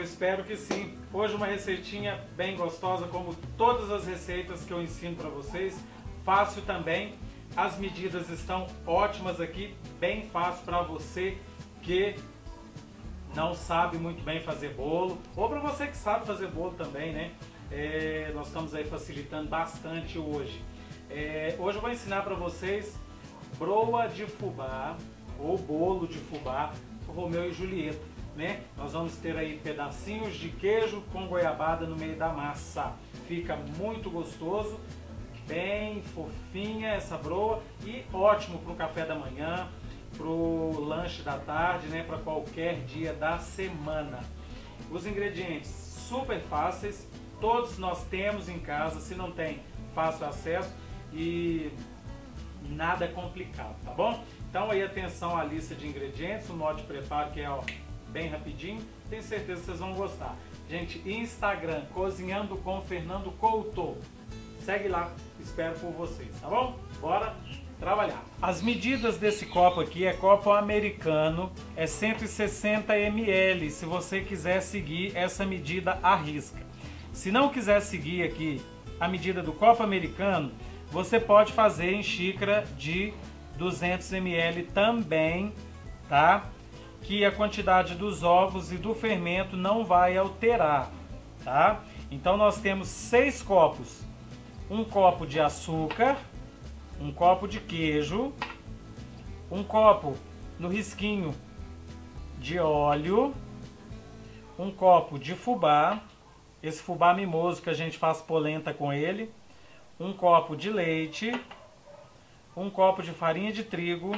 eu espero que sim. Hoje uma receitinha bem gostosa, como todas as receitas que eu ensino para vocês. Fácil também. As medidas estão ótimas aqui, bem fácil para você que não sabe muito bem fazer bolo, ou para você que sabe fazer bolo também, né? Nós estamos aí facilitando bastante hoje. Hoje eu vou ensinar para vocês broa de fubá, ou bolo de fubá, Romeu e Julieta, né? Nós vamos ter aí pedacinhos de queijo com goiabada no meio da massa. Fica muito gostoso, bem fofinha essa broa e ótimo para o café da manhã, para o lanche da tarde, né? Para qualquer dia da semana. Os ingredientes super fáceis, todos nós temos em casa, se não tem, fácil acesso e nada complicado, tá bom? Então aí atenção à lista de ingredientes, o modo de preparo que é bem rapidinho, tenho certeza que vocês vão gostar. Gente, Instagram, Cozinhando com Fernando Couto, segue lá, espero por vocês, tá bom? Bora trabalhar. As medidas desse copo aqui é copo americano, é 160 ml, se você quiser seguir essa medida à risca. Se não quiser seguir aqui a medida do copo americano, você pode fazer em xícara de 200 ml também, tá? Que a quantidade dos ovos e do fermento não vai alterar, tá? Então nós temos 6 copos. Um copo de açúcar, um copo de queijo, um copo no risquinho de óleo, um copo de fubá, esse fubá mimoso que a gente faz polenta com ele, um copo de leite, um copo de farinha de trigo,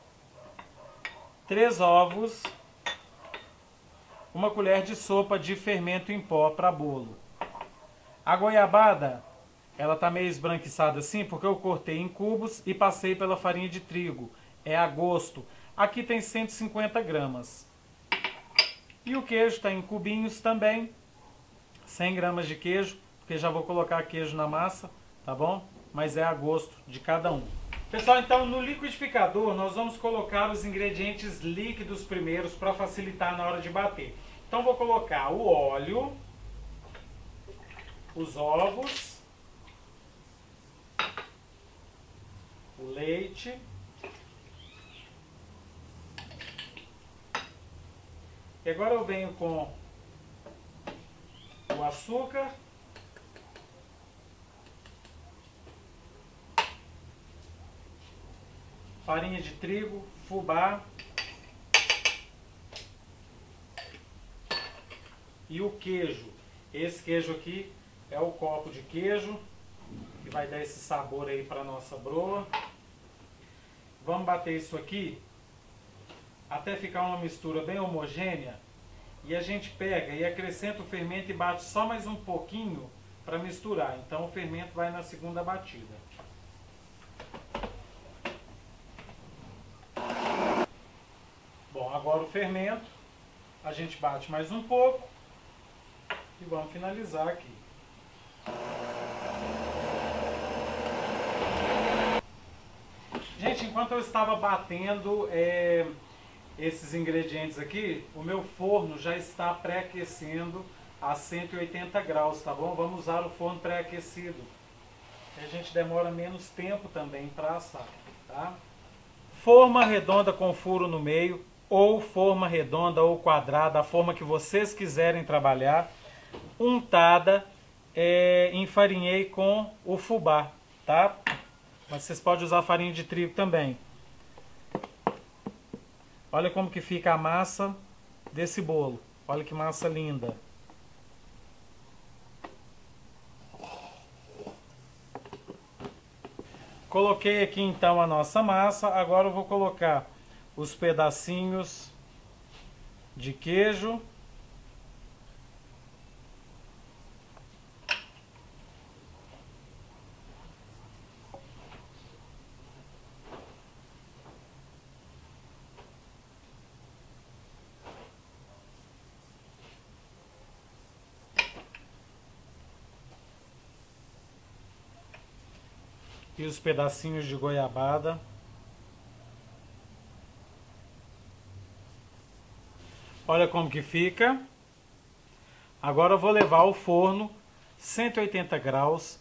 3 ovos, uma colher de sopa de fermento em pó para bolo. A goiabada, ela tá meio esbranquiçada assim porque eu cortei em cubos e passei pela farinha de trigo. É a gosto. Aqui tem 150 gramas. E o queijo está em cubinhos também. 100 gramas de queijo, porque já vou colocar queijo na massa, tá bom? Mas é a gosto de cada um. Pessoal, então no liquidificador nós vamos colocar os ingredientes líquidos primeiros para facilitar na hora de bater. Então vou colocar o óleo, os ovos, o leite, e agora eu venho com o açúcar, farinha de trigo, fubá e o queijo. Esse queijo aqui é o copo de queijo que vai dar esse sabor aí para nossa broa. Vamos bater isso aqui até ficar uma mistura bem homogênea e a gente pega e acrescenta o fermento e bate só mais um pouquinho para misturar. Então o fermento vai na segunda batida. Bom, agora o fermento, a gente bate mais um pouco e vamos finalizar aqui. Gente, enquanto eu estava batendo esses ingredientes aqui, o meu forno já está pré-aquecendo a 180 graus, tá bom? Vamos usar o forno pré-aquecido. A gente demora menos tempo também para assar, tá? Forma redonda com furo no meio, ou forma redonda ou quadrada, a forma que vocês quiserem trabalhar, untada, enfarinhei com o fubá, tá? Mas vocês podem usar farinha de trigo também. Olha como que fica a massa desse bolo. Olha que massa linda. Coloquei aqui então a nossa massa. Agora eu vou colocar os pedacinhos de queijo. E os pedacinhos de goiabada. Olha como que fica. Agora eu vou levar ao forno 180 graus,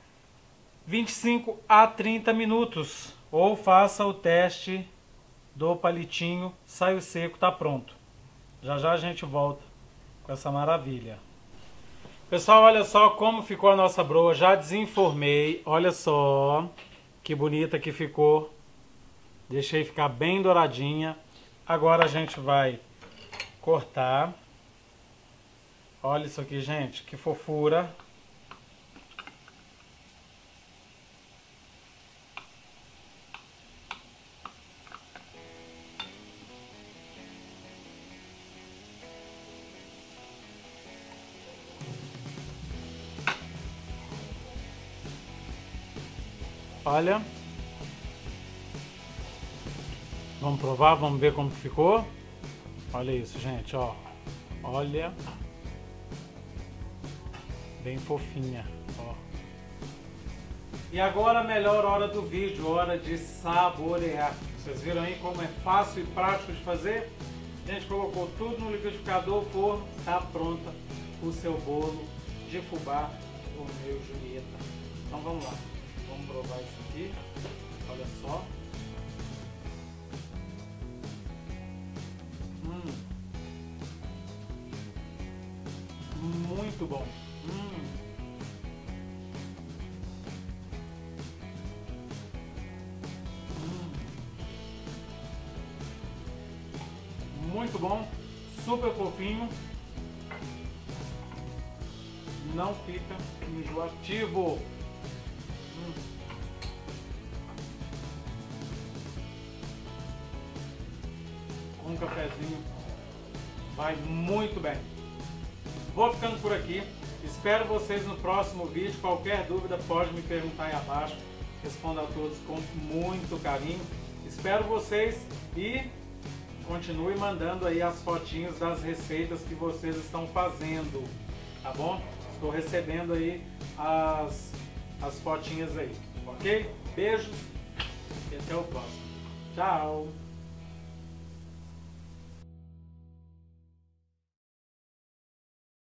25 a 30 minutos. Ou faça o teste do palitinho, saio seco, tá pronto. Já já a gente volta com essa maravilha. Pessoal, olha só como ficou a nossa broa. Já desenformei, olha só que bonita que ficou. Deixei ficar bem douradinha. Agora a gente vai cortar. Olha isso aqui, gente, que fofura. Olha. Vamos provar, vamos ver como ficou. Olha isso, gente, ó. Olha. Bem fofinha, ó. E agora a melhor hora do vídeo, hora de saborear. Vocês viram aí como é fácil e prático de fazer? A gente colocou tudo no liquidificador, forno, tá pronta o seu bolo de fubá Romeu e Julieta. Então vamos lá, vamos provar isso aqui. Olha só. Muito bom. Muito bom, super fofinho, não fica enjoativo. Com um cafezinho vai muito bem. Vou ficando por aqui, espero vocês no próximo vídeo. Qualquer dúvida pode me perguntar aí abaixo, respondo a todos com muito carinho. Espero vocês e continue mandando aí as fotinhos das receitas que vocês estão fazendo, tá bom? Estou recebendo aí as fotinhas aí, ok? Beijos e até o próximo. Tchau!